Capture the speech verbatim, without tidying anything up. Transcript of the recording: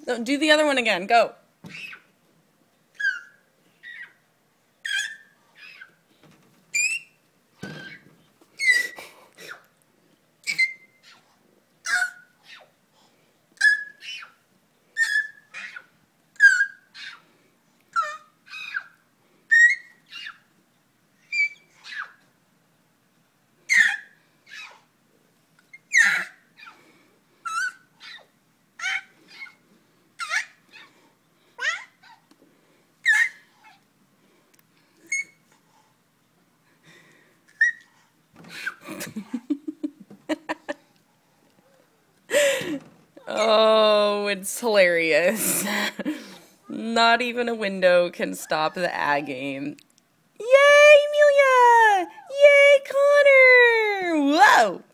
No, do the other one again. Go. Oh, it's hilarious. Not even a window can stop the A game. Yay, Amelia! Yay, Connor! Whoa!